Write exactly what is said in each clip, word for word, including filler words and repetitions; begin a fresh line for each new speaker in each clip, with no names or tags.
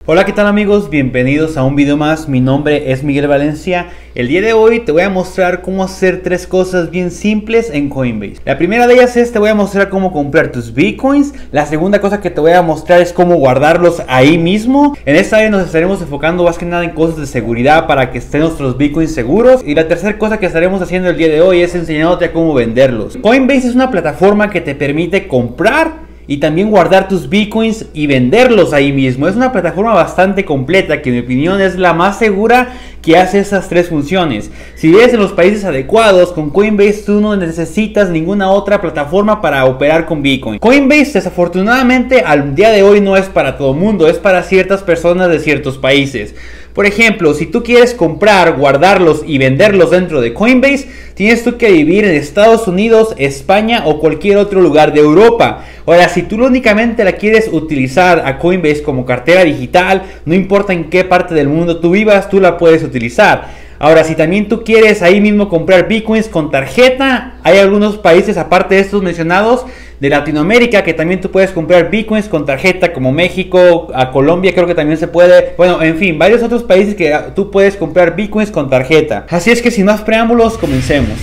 Hola, ¿qué tal amigos? Bienvenidos a un video más. Mi nombre es Miguel Valencia. El día de hoy te voy a mostrar cómo hacer tres cosas bien simples en Coinbase. La primera de ellas es te voy a mostrar cómo comprar tus Bitcoins. La segunda cosa que te voy a mostrar es cómo guardarlos ahí mismo. En esta vez nos estaremos enfocando más que nada en cosas de seguridad para que estén nuestros Bitcoins seguros. Y la tercera cosa que estaremos haciendo el día de hoy es enseñándote a cómo venderlos. Coinbase es una plataforma que te permite comprar y también guardar tus Bitcoins y venderlos ahí mismo. Es una plataforma bastante completa que en mi opinión es la más segura que hace esas tres funciones. Si vives en los países adecuados, con Coinbase tú no necesitas ninguna otra plataforma para operar con Bitcoin. Coinbase desafortunadamente al día de hoy no es para todo el mundo, es para ciertas personas de ciertos países. Por ejemplo, si tú quieres comprar, guardarlos y venderlos dentro de Coinbase, tienes tú que vivir en Estados Unidos, España o cualquier otro lugar de Europa. Ahora, si tú únicamente la quieres utilizar a Coinbase como cartera digital, no importa en qué parte del mundo tú vivas, tú la puedes utilizar. Ahora, si también tú quieres ahí mismo comprar Bitcoins con tarjeta, hay algunos países aparte de estos mencionados de Latinoamérica que también tú puedes comprar Bitcoins con tarjeta, como México, a Colombia creo que también se puede. Bueno, en fin, varios otros países que tú puedes comprar Bitcoins con tarjeta. Así es que sin más preámbulos, comencemos.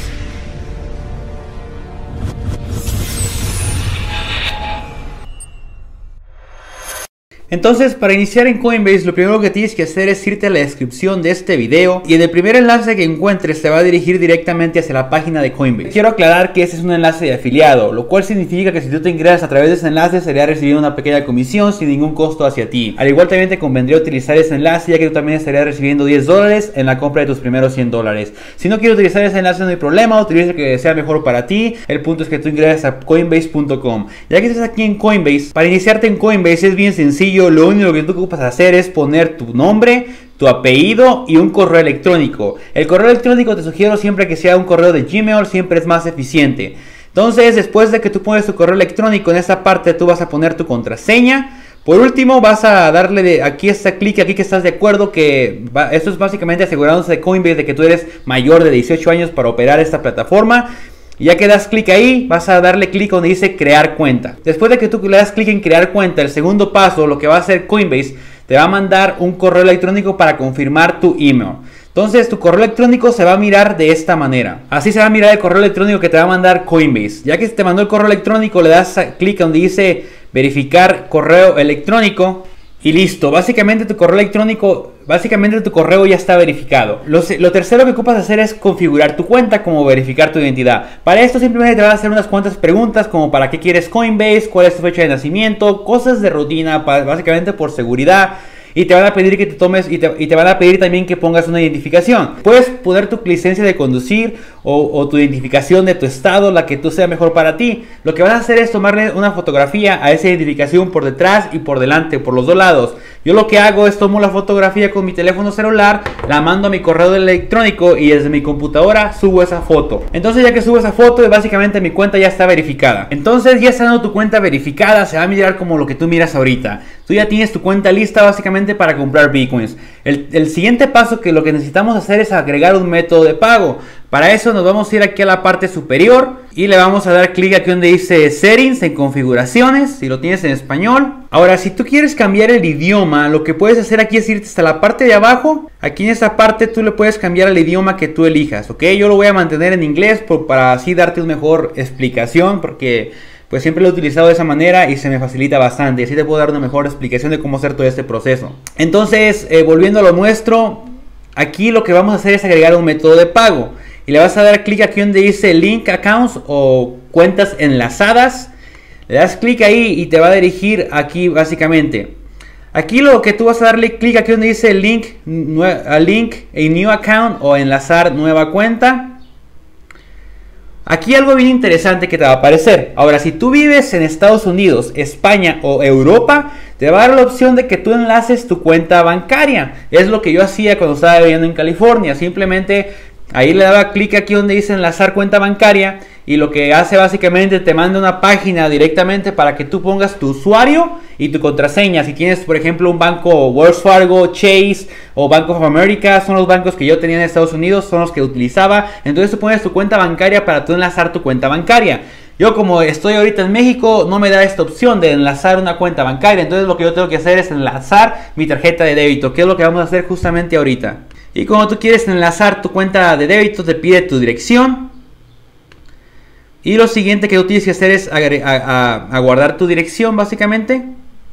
Entonces, para iniciar en Coinbase, lo primero que tienes que hacer es irte a la descripción de este video y en el primer enlace que encuentres te va a dirigir directamente hacia la página de Coinbase. Quiero aclarar que ese es un enlace de afiliado, lo cual significa que si tú te ingresas a través de ese enlace sería recibiendo una pequeña comisión sin ningún costo hacia ti. Al igual también te convendría utilizar ese enlace, ya que tú también estarías recibiendo diez dólares en la compra de tus primeros cien dólares. Si no quieres utilizar ese enlace no hay problema, utiliza el que sea mejor para ti. El punto es que tú ingreses a coinbase punto com. Ya que estás aquí en Coinbase, para iniciarte en Coinbase es bien sencillo. Lo único que tú ocupas hacer es poner tu nombre, tu apellido y un correo electrónico. El correo electrónico te sugiero siempre que sea un correo de Gmail, siempre es más eficiente. Entonces, después de que tú pones tu correo electrónico, en esta parte tú vas a poner tu contraseña. Por último, vas a darle de aquí este clic aquí que estás de acuerdo, que va, esto es básicamente asegurándose de Coinbase de que tú eres mayor de dieciocho años para operar esta plataforma. Y ya que das clic ahí, vas a darle clic donde dice crear cuenta. Después de que tú le das clic en crear cuenta, el segundo paso, lo que va a hacer Coinbase, te va a mandar un correo electrónico para confirmar tu email. Entonces tu correo electrónico se va a mirar de esta manera. Así se va a mirar el correo electrónico que te va a mandar Coinbase. Ya que te mandó el correo electrónico, le das clic donde dice verificar correo electrónico. Y listo, básicamente tu correo electrónico, básicamente tu correo ya está verificado. Lo, lo tercero que ocupas hacer es configurar tu cuenta, como verificar tu identidad. Para esto simplemente te van a hacer unas cuantas preguntas, como para qué quieres Coinbase, cuál es tu fecha de nacimiento, cosas de rutina, básicamente por seguridad. Y te van a pedir que te tomes y te, y te van a pedir también que pongas una identificación. Puedes poner tu licencia de conducir o, o tu identificación de tu estado, la que tú sea mejor para ti. Lo que vas a hacer es tomarle una fotografía a esa identificación por detrás y por delante, por los dos lados. Yo lo que hago es tomo la fotografía con mi teléfono celular, la mando a mi correo electrónico y desde mi computadora subo esa foto. Entonces ya que subo esa foto, básicamente mi cuenta ya está verificada. Entonces ya estando tu cuenta verificada, se va a mirar como lo que tú miras ahorita. Tú ya tienes tu cuenta lista básicamente para comprar Bitcoins. El, el siguiente paso que lo que necesitamos hacer es agregar un método de pago. Para eso nos vamos a ir aquí a la parte superior y le vamos a dar clic aquí donde dice Settings en configuraciones, si lo tienes en español. Ahora, si tú quieres cambiar el idioma, lo que puedes hacer aquí es irte hasta la parte de abajo. Aquí en esta parte tú le puedes cambiar el idioma que tú elijas, ¿ok? Yo lo voy a mantener en inglés por, para así darte una mejor explicación, porque pues siempre lo he utilizado de esa manera y se me facilita bastante. Así te puedo dar una mejor explicación de cómo hacer todo este proceso. Entonces, eh, volviendo a lo nuestro, aquí lo que vamos a hacer es agregar un método de pago. Y le vas a dar clic aquí donde dice Link Accounts o cuentas enlazadas. Le das clic ahí y te va a dirigir aquí básicamente. Aquí lo que tú vas a darle clic aquí donde dice Link, a link a New Account o enlazar nueva cuenta. Aquí algo bien interesante que te va a aparecer. Ahora, si tú vives en Estados Unidos, España o Europa, te va a dar la opción de que tú enlaces tu cuenta bancaria. Es lo que yo hacía cuando estaba viviendo en California. Simplemente ahí le daba clic aquí donde dice enlazar cuenta bancaria y lo que hace básicamente te manda una página directamente para que tú pongas tu usuario y tu contraseña. Si tienes por ejemplo un banco Wells Fargo, Chase o Bank of America, son los bancos que yo tenía en Estados Unidos, son los que utilizaba. Entonces tú pones tu cuenta bancaria para tú enlazar tu cuenta bancaria. Yo como estoy ahorita en México no me da esta opción de enlazar una cuenta bancaria. Entonces lo que yo tengo que hacer es enlazar mi tarjeta de débito, que es lo que vamos a hacer justamente ahorita. Y cuando tú quieres enlazar tu cuenta de débito te pide tu dirección. Y lo siguiente que tú tienes que hacer es aguardar tu dirección básicamente.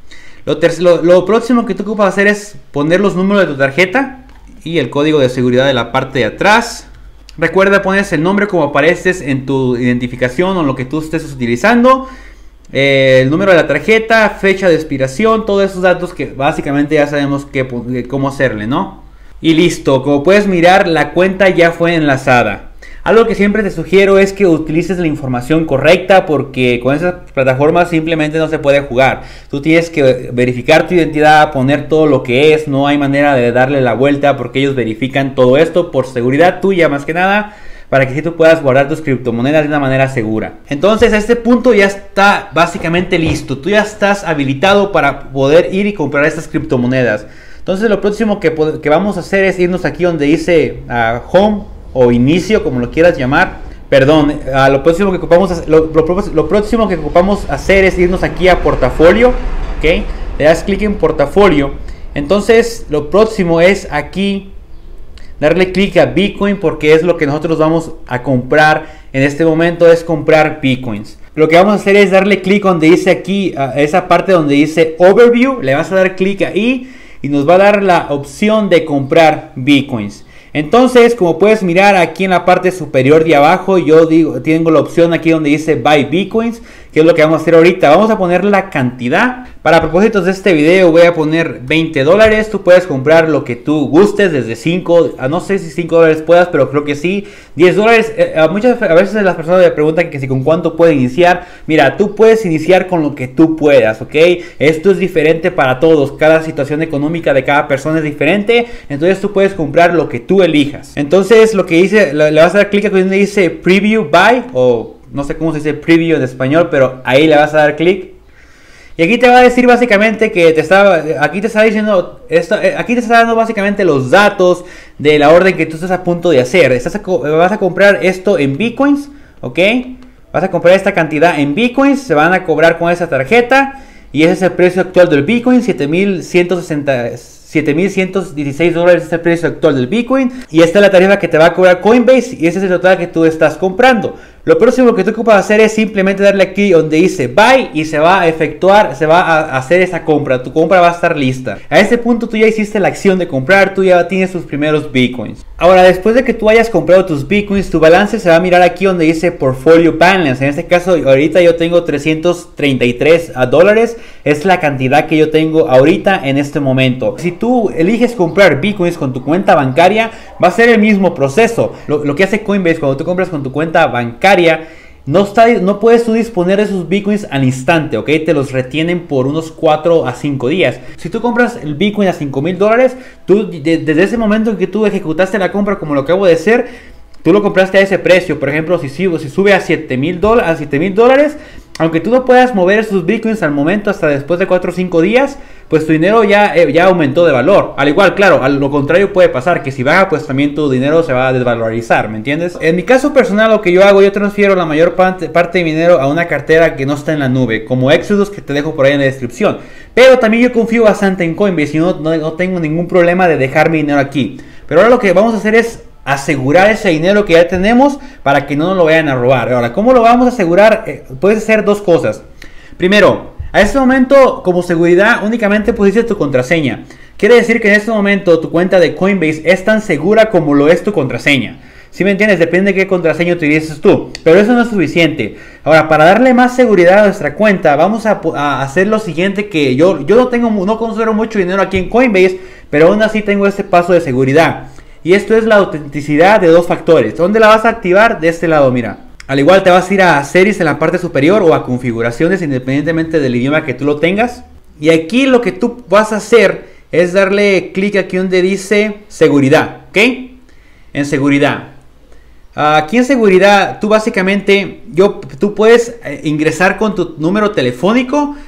Lo, lo, lo próximo que tú ocupas hacer es poner los números de tu tarjeta y el código de seguridad de la parte de atrás. Recuerda poner el nombre como apareces en tu identificación o lo que tú estés utilizando. Eh, el número de la tarjeta, fecha de expiración, todos esos datos que básicamente ya sabemos que, cómo hacerle, ¿no? Y listo, como puedes mirar, la cuenta ya fue enlazada. Algo que siempre te sugiero es que utilices la información correcta, porque con esas plataformas simplemente no se puede jugar. Tú tienes que verificar tu identidad, poner todo lo que es, no hay manera de darle la vuelta porque ellos verifican todo esto por seguridad tuya más que nada, para que si tú puedas guardar tus criptomonedas de una manera segura. Entonces a este punto ya está básicamente listo, tú ya estás habilitado para poder ir y comprar estas criptomonedas. Entonces lo próximo que, que vamos a hacer es irnos aquí donde dice uh, Home o Inicio, como lo quieras llamar. Perdón, uh, lo, próximo que ocupamos, lo, lo, lo próximo que ocupamos hacer es irnos aquí a Portafolio. ¿Okay? Le das clic en Portafolio. Entonces lo próximo es aquí darle clic a Bitcoin, porque es lo que nosotros vamos a comprar en este momento, es comprar Bitcoins. Lo que vamos a hacer es darle clic donde dice aquí, a esa parte donde dice Overview, le vas a dar clic ahí y nos va a dar la opción de comprar Bitcoins. Entonces, como puedes mirar aquí en la parte superior de abajo, yo digo, tengo la opción aquí donde dice Buy Bitcoins, que es lo que vamos a hacer ahorita. Vamos a poner la cantidad. Para propósitos de este video voy a poner veinte dólares. Tú puedes comprar lo que tú gustes, desde cinco, no sé si cinco dólares puedas, pero creo que sí. diez dólares, eh, a muchas a veces las personas me preguntan que si con cuánto pueden iniciar. Mira, tú puedes iniciar con lo que tú puedas, ¿ok? Esto es diferente para todos. Cada situación económica de cada persona es diferente. Entonces tú puedes comprar lo que tú elijas. Entonces lo que dice, le, le vas a dar clic aquí donde dice Preview Buy, o no sé cómo se dice Preview en español, pero ahí le vas a dar clic. Y aquí te va a decir básicamente que te está, aquí te está diciendo, esto, aquí te está dando básicamente los datos de la orden que tú estás a punto de hacer. Estás a, vas a comprar esto en Bitcoins, ¿ok? Vas a comprar esta cantidad en Bitcoins, se van a cobrar con esa tarjeta y ese es el precio actual del Bitcoin, siete mil ciento sesenta, siete mil ciento dieciséis dólares es el precio actual del Bitcoin. Y esta es la tarifa que te va a cobrar Coinbase y ese es el total que tú estás comprando. Lo próximo que tú ocupas hacer es simplemente darle aquí donde dice Buy y se va a efectuar, se va a hacer esa compra. Tu compra va a estar lista. A este punto tú ya hiciste la acción de comprar, tú ya tienes tus primeros Bitcoins. Ahora, después de que tú hayas comprado tus Bitcoins, tu balance se va a mirar aquí donde dice Portfolio Balance. En este caso, ahorita yo tengo trescientos treinta y tres dólares. Es la cantidad que yo tengo ahorita en este momento. Si tú eliges comprar Bitcoins con tu cuenta bancaria, va a ser el mismo proceso. Lo, lo que hace Coinbase cuando tú compras con tu cuenta bancaria, no, está, no puedes tú disponer de esos Bitcoins al instante, ¿ok? Te los retienen por unos cuatro a cinco días. Si tú compras el Bitcoin a cinco mil dólares, tú de, desde ese momento en que tú ejecutaste la compra, como lo acabo de hacer, tú lo compraste a ese precio. Por ejemplo, si, si, si sube a siete mil dólares, aunque tú no puedas mover esos Bitcoins al momento hasta después de cuatro o cinco días, pues tu dinero ya, eh, ya aumentó de valor. Al igual, claro, a lo contrario puede pasar, que si baja, pues también tu dinero se va a desvalorizar, ¿me entiendes? En mi caso personal, lo que yo hago, yo transfiero la mayor parte, parte de mi dinero a una cartera que no está en la nube, como Exodus, que te dejo por ahí en la descripción. Pero también yo confío bastante en Coinbase y no, no, no tengo ningún problema de dejar mi dinero aquí. Pero ahora lo que vamos a hacer es asegurar ese dinero que ya tenemos para que no nos lo vayan a robar. Ahora, ¿cómo lo vamos a asegurar? Eh, puedes hacer dos cosas. Primero, a este momento, como seguridad, únicamente pusiste tu contraseña. Quiere decir que en este momento tu cuenta de Coinbase es tan segura como lo es tu contraseña. ¿Sí me entiendes? Depende de qué contraseña utilices tú. Pero eso no es suficiente. Ahora, para darle más seguridad a nuestra cuenta, vamos a, a hacer lo siguiente, que yo, yo no tengo, no considero mucho dinero aquí en Coinbase, pero aún así tengo este paso de seguridad. Y esto es la autenticidad de dos factores. ¿Dónde la vas a activar? De este lado, mira. Al igual te vas a ir a series en la parte superior o a configuraciones, independientemente del idioma que tú lo tengas. Y aquí lo que tú vas a hacer es darle clic aquí donde dice seguridad, ¿ok? En seguridad. Aquí en seguridad, tú básicamente, yo, tú puedes ingresar con tu número telefónico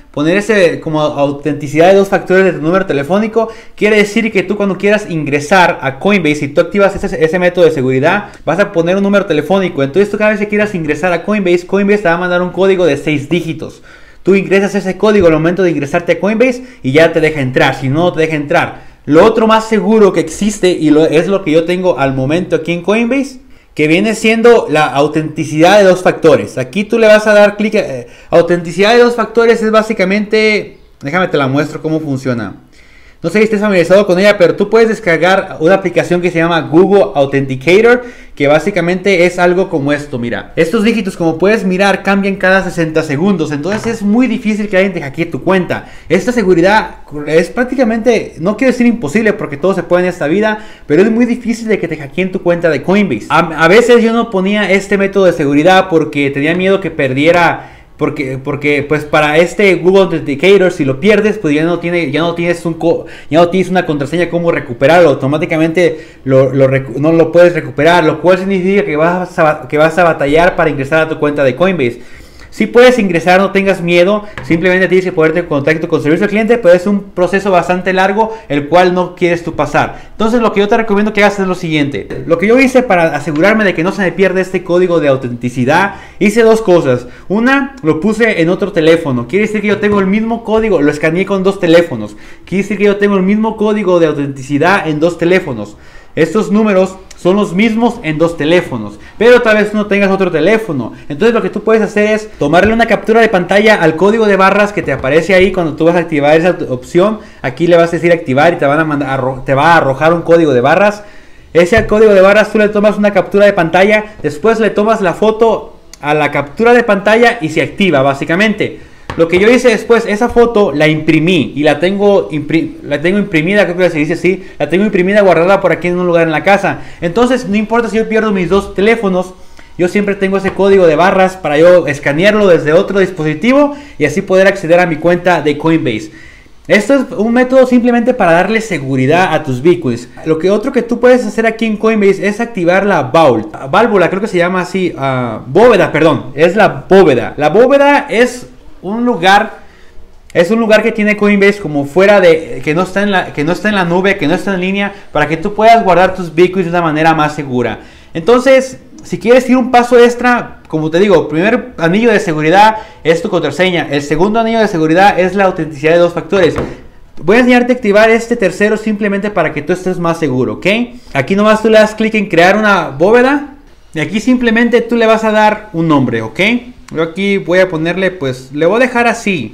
poner ese como autenticidad de dos factores de tu número telefónico, quiere decir que tú cuando quieras ingresar a Coinbase y tú activas ese, ese método de seguridad, vas a poner un número telefónico. Entonces tú cada vez que quieras ingresar a Coinbase, Coinbase te va a mandar un código de seis dígitos. Tú ingresas ese código al momento de ingresarte a Coinbase y ya te deja entrar, si no, no te deja entrar. Lo otro más seguro que existe, y lo, es lo que yo tengo al momento aquí en Coinbase, que viene siendo la autenticidad de dos factores. Aquí tú le vas a dar clic. Eh, autenticidad de dos factores es básicamente, déjame te la muestro cómo funciona. No sé si estés familiarizado con ella, pero tú puedes descargar una aplicación que se llama Google Authenticator, que básicamente es algo como esto. Mira, estos dígitos, como puedes mirar, cambian cada sesenta segundos. Entonces es muy difícil que alguien te hackee tu cuenta. Esta seguridad es prácticamente, no quiero decir imposible, porque todo se puede en esta vida, pero es muy difícil de que te hackeen tu cuenta de Coinbase. A, a veces yo no ponía este método de seguridad porque tenía miedo que perdiera. Porque, porque pues para este Google Authenticator, si lo pierdes, pues ya no, tiene, ya no, tienes, un co ya no tienes una contraseña como recuperarlo. Automáticamente lo, lo no lo puedes recuperar, lo cual significa que vas, a, que vas a batallar para ingresar a tu cuenta de Coinbase. Si puedes ingresar, no tengas miedo, simplemente tienes que ponerte en contacto con servicio al cliente, pero es un proceso bastante largo, el cual no quieres tú pasar. Entonces lo que yo te recomiendo que hagas es lo siguiente. Lo que yo hice para asegurarme de que no se me pierda este código de autenticidad, hice dos cosas. Una, lo puse en otro teléfono. Quiere decir que yo tengo el mismo código, lo escaneé con dos teléfonos. Quiere decir que yo tengo el mismo código de autenticidad en dos teléfonos. Estos números son los mismos en dos teléfonos, pero tal vez no tengas otro teléfono. Entonces lo que tú puedes hacer es tomarle una captura de pantalla al código de barras que te aparece ahí cuando tú vas a activar esa opción. Aquí le vas a decir activar y te, van a mandar, te va a arrojar un código de barras. Ese código de barras tú le tomas una captura de pantalla, después le tomas la foto a la captura de pantalla y se activa básicamente. Lo que yo hice después, esa foto la imprimí y la tengo, impri la tengo imprimida, creo que se dice así, la tengo imprimida, guardada por aquí en un lugar en la casa. Entonces no importa si yo pierdo mis dos teléfonos, yo siempre tengo ese código de barras para yo escanearlo desde otro dispositivo y así poder acceder a mi cuenta de Coinbase. Esto es un método simplemente para darle seguridad a tus bitcoins. Lo que otro que tú puedes hacer aquí en Coinbase es activar la vault, válvula, creo que se llama así, uh, bóveda, perdón, es la bóveda. La bóveda es un lugar, es un lugar que tiene Coinbase como fuera de, que no está en la, que no está en la nube, que no está en línea, para que tú puedas guardar tus bitcoins de una manera más segura. Entonces, si quieres ir un paso extra, como te digo, el primer anillo de seguridad es tu contraseña. El segundo anillo de seguridad es la autenticidad de dos factores. Voy a enseñarte a activar este tercero simplemente para que tú estés más seguro, ¿ok? Aquí nomás tú le das clic en crear una bóveda y aquí simplemente tú le vas a dar un nombre, ¿ok? Yo aquí voy a ponerle, pues, le voy a dejar así,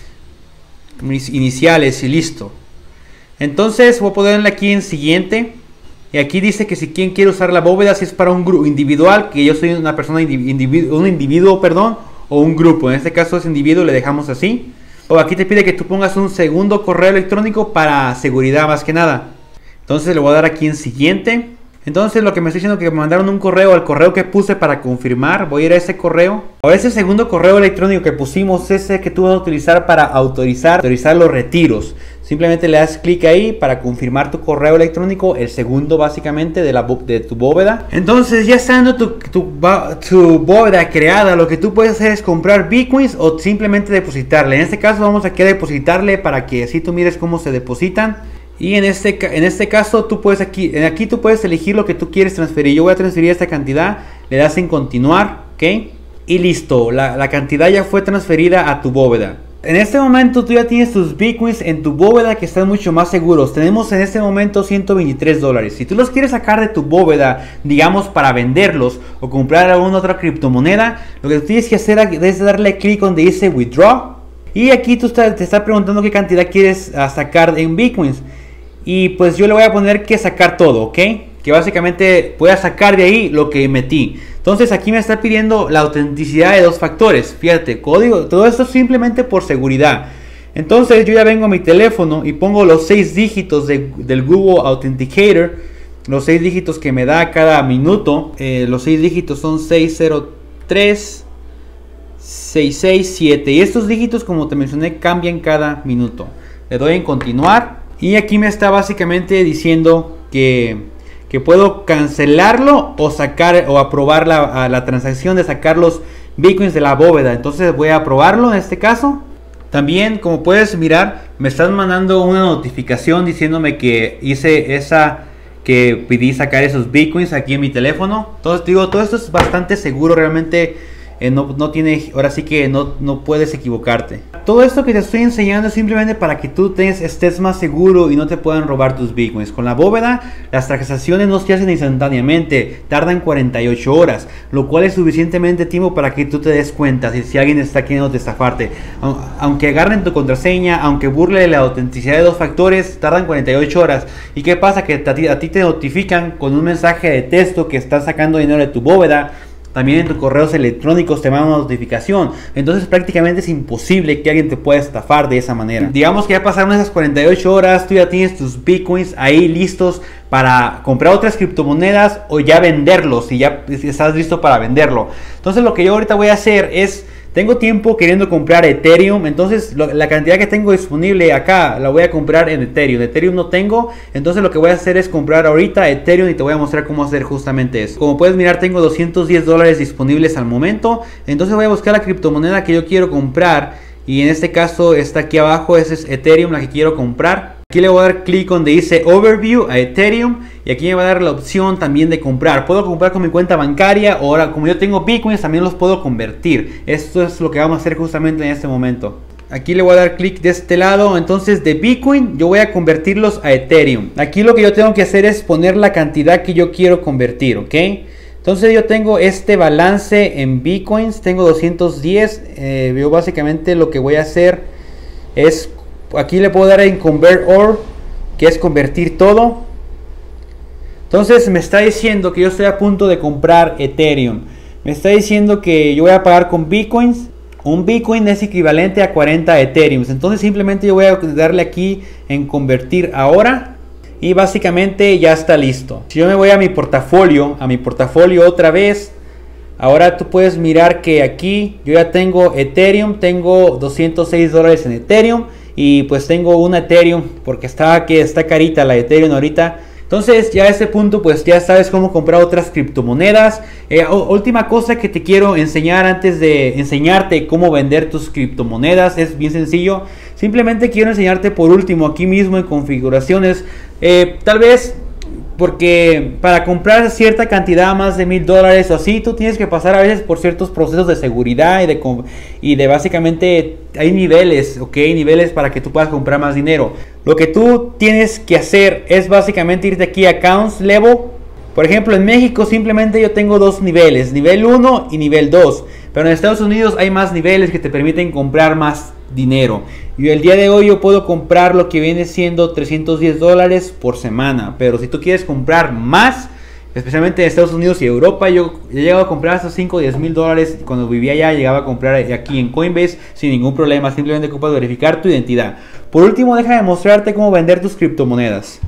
mis iniciales y listo. Entonces voy a ponerle aquí en siguiente. Y aquí dice que si quien quiere usar la bóveda, si es para un grupo individual, que yo soy una persona, individu un individuo, perdón, o un grupo. En este caso es individuo, le dejamos así. O aquí te pide que tú pongas un segundo correo electrónico para seguridad más que nada. Entonces le voy a dar aquí en siguiente. Entonces lo que me está diciendo es que me mandaron un correo al correo que puse para confirmar. Voy a ir a ese correo. O ese segundo correo electrónico que pusimos, ese que tú vas a utilizar para autorizar, autorizar los retiros. Simplemente le das clic ahí para confirmar tu correo electrónico, el segundo básicamente de, la, de tu bóveda. Entonces ya estando tu, tu, tu bóveda creada, lo que tú puedes hacer es comprar bitcoins o simplemente depositarle. En este caso vamos aquí a depositarle para que así tú mires cómo se depositan. Y en este, en este caso tú puedes aquí, aquí tú puedes elegir lo que tú quieres transferir. Yo voy a transferir esta cantidad, le das en continuar, ¿ok? Y listo, la, la cantidad ya fue transferida a tu bóveda. En este momento tú ya tienes tus bitcoins en tu bóveda que están mucho más seguros. Tenemos en este momento ciento veintitrés dólares. Si tú los quieres sacar de tu bóveda, digamos para venderlos o comprar alguna otra criptomoneda, lo que tú tienes que hacer es darle clic donde dice withdraw. Y aquí tú está, te está preguntando qué cantidad quieres uh, sacar en bitcoins. Y pues yo le voy a poner que sacar todo, ¿ok? Que básicamente voy a sacar de ahí lo que metí. Entonces aquí me está pidiendo la autenticidad de dos factores. Fíjate, código, todo esto simplemente por seguridad. Entonces yo ya vengo a mi teléfono y pongo los seis dígitos de, del Google Authenticator. Los seis dígitos que me da cada minuto. Eh, los seis dígitos son seis cero tres seis seis siete. Y estos dígitos, como te mencioné, cambian cada minuto. Le doy en continuar. Y aquí me está básicamente diciendo que... que puedo cancelarlo o sacar o aprobar la, la transacción de sacar los bitcoins de la bóveda. Entonces voy a aprobarlo en este caso. También, como puedes mirar, me están mandando una notificación diciéndome que hice esa, que pedí sacar esos bitcoins aquí en mi teléfono. Entonces digo, todo esto es bastante seguro, realmente eh, no, no tiene, ahora sí que no, no puedes equivocarte. Todo esto que te estoy enseñando es simplemente para que tú tengas, estés más seguro y no te puedan robar tus bitcoins. Con la bóveda, las transacciones no se hacen instantáneamente, tardan cuarenta y ocho horas, lo cual es suficientemente tiempo para que tú te des cuenta si, si alguien está queriendo estafarte. Aunque agarren tu contraseña, aunque burle la autenticidad de dos factores, tardan cuarenta y ocho horas. ¿Y qué pasa? Que a ti, a ti te notifican con un mensaje de texto que estás sacando dinero de tu bóveda. También en tus correos electrónicos te mandan una notificación. Entonces prácticamente es imposible que alguien te pueda estafar de esa manera. Digamos que ya pasaron esas cuarenta y ocho horas, tú ya tienes tus bitcoins ahí listos para comprar otras criptomonedas o ya venderlos, y ya estás listo para venderlo. Entonces lo que yo ahorita voy a hacer es, tengo tiempo queriendo comprar Ethereum, entonces lo, la cantidad que tengo disponible acá la voy a comprar en Ethereum. Ethereum no tengo, entonces lo que voy a hacer es comprar ahorita Ethereum y te voy a mostrar cómo hacer justamente eso. Como puedes mirar, tengo doscientos diez dólares disponibles al momento, entonces voy a buscar la criptomoneda que yo quiero comprar, y en este caso está aquí abajo, esa es Ethereum, la que quiero comprar. Aquí le voy a dar clic donde dice Overview a Ethereum, y aquí me va a dar la opción también de comprar. Puedo comprar con mi cuenta bancaria, o ahora como yo tengo bitcoins también los puedo convertir. Esto es lo que vamos a hacer justamente en este momento. Aquí le voy a dar clic de este lado. Entonces de Bitcoin yo voy a convertirlos a Ethereum. Aquí lo que yo tengo que hacer es poner la cantidad que yo quiero convertir, ¿ok? Entonces yo tengo este balance en Bitcoins, tengo doscientos diez. eh, Yo básicamente lo que voy a hacer es, aquí le puedo dar en Convert All, que es convertir todo. Entonces me está diciendo que yo estoy a punto de comprar Ethereum. Me está diciendo que yo voy a pagar con Bitcoins. Un Bitcoin es equivalente a cuarenta Ethereum. Entonces simplemente yo voy a darle aquí en convertir ahora. Y básicamente ya está listo. Si yo me voy a mi portafolio, a mi portafolio otra vez. Ahora tú puedes mirar que aquí yo ya tengo Ethereum. Tengo doscientos seis dólares en Ethereum. Y pues tengo una Ethereum, porque está, que está carita la Ethereum ahorita. Entonces ya a este punto pues ya sabes cómo comprar otras criptomonedas. Eh, última cosa que te quiero enseñar antes de enseñarte cómo vender tus criptomonedas. Es bien sencillo. Simplemente quiero enseñarte por último aquí mismo en configuraciones. Eh, tal vez porque para comprar cierta cantidad, más de mil dólares o así, tú tienes que pasar a veces por ciertos procesos de seguridad y de, y de básicamente hay niveles, ok, niveles para que tú puedas comprar más dinero. Lo que tú tienes que hacer es básicamente irte aquí a Accounts Level. Por ejemplo, en México simplemente yo tengo dos niveles, nivel uno y nivel dos. Pero en Estados Unidos hay más niveles que te permiten comprar más dinero. Y el día de hoy yo puedo comprar lo que viene siendo trescientos diez dólares por semana. Pero si tú quieres comprar más, especialmente en Estados Unidos y Europa, yo he llegado a comprar hasta cinco o diez mil dólares. Cuando vivía allá llegaba a comprar aquí en Coinbase sin ningún problema. Simplemente ocupas verificar tu identidad. Por último, déjame mostrarte cómo vender tus criptomonedas.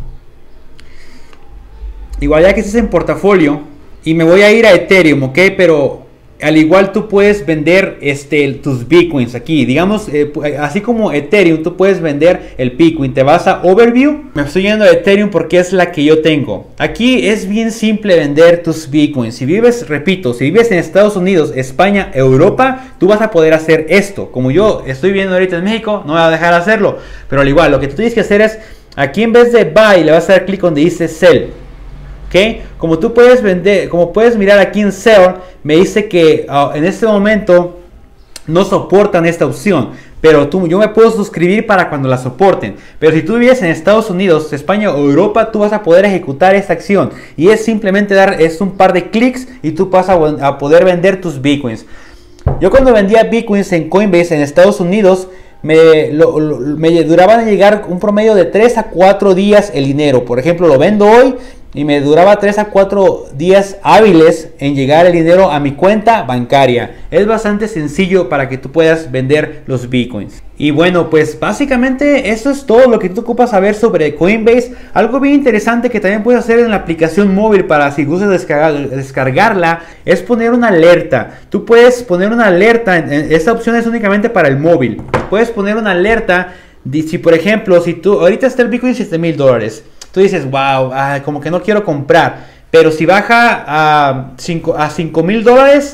Igual ya que estés en portafolio, y me voy a ir a Ethereum, ok, pero al igual tú puedes vender este, tus Bitcoins aquí. Digamos, eh, así como Ethereum, tú puedes vender el Bitcoin. Te vas a Overview. Me estoy yendo a Ethereum porque es la que yo tengo. Aquí es bien simple vender tus Bitcoins. Si vives, repito, si vives en Estados Unidos, España, Europa, tú vas a poder hacer esto. Como yo estoy viendo ahorita en México, no voy a dejar de hacerlo. Pero al igual, lo que tú tienes que hacer es, aquí en vez de Buy, le vas a dar clic donde dice Sell. ¿Okay? Como tú puedes vender, como puedes mirar aquí en Sell, me dice que uh, en este momento no soportan esta opción, pero tú, yo me puedo suscribir para cuando la soporten. Pero si tú vives en Estados Unidos, España o Europa, tú vas a poder ejecutar esta acción, y es simplemente dar es un par de clics y tú vas a, a poder vender tus Bitcoins. Yo cuando vendía Bitcoins en Coinbase en Estados Unidos, Me, lo, lo, me duraba de llegar un promedio de tres a cuatro días el dinero. Por ejemplo, lo vendo hoy y me duraba tres a cuatro días hábiles en llegar el dinero a mi cuenta bancaria. Es bastante sencillo para que tú puedas vender los Bitcoins. Y bueno, pues básicamente eso es todo lo que tú ocupas saber sobre Coinbase. Algo bien interesante que también puedes hacer en la aplicación móvil, para si gustas descargar, descargarla, es poner una alerta. Tú puedes poner una alerta, esta opción es únicamente para el móvil. Puedes poner una alerta, si por ejemplo, si tú, ahorita está el Bitcoin siete mil dólares. Tú dices, wow, ah, como que no quiero comprar. Pero si baja a cinco mil dólares,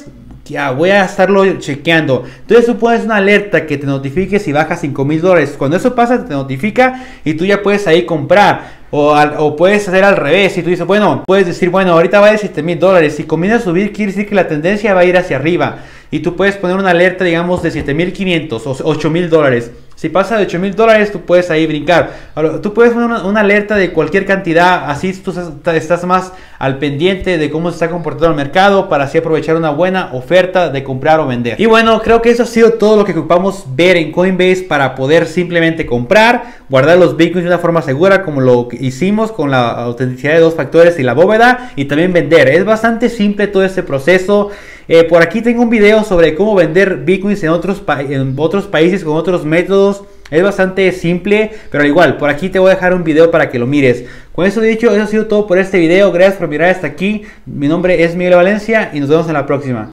ya voy a estarlo chequeando. Entonces tú pones una alerta que te notifique si baja cinco mil dólares. Cuando eso pasa te notifica y tú ya puedes ahí comprar. O, al, o puedes hacer al revés. Si tú dices, bueno, puedes decir, bueno, ahorita va de siete mil dólares. Si comienza a subir, quiere decir que la tendencia va a ir hacia arriba. Y tú puedes poner una alerta, digamos, de siete mil quinientos o ocho mil dólares. Si pasa de ocho mil dólares, tú puedes ahí brincar. Ahora, tú puedes poner una, una alerta de cualquier cantidad. Así tú estás más al pendiente de cómo se está comportando el mercado, para así aprovechar una buena oferta de comprar o vender. Y bueno, creo que eso ha sido todo lo que ocupamos ver en Coinbase para poder simplemente comprar, guardar los bitcoins de una forma segura, como lo hicimos con la autenticidad de dos factores y la bóveda, y también vender. Es bastante simple todo este proceso. Eh, por aquí tengo un video sobre cómo vender bitcoins en otros, en otros países con otros métodos. Es bastante simple, pero al igual, por aquí te voy a dejar un video para que lo mires. Con eso dicho, eso ha sido todo por este video. Gracias por mirar hasta aquí. Mi nombre es Miguel Valencia y nos vemos en la próxima.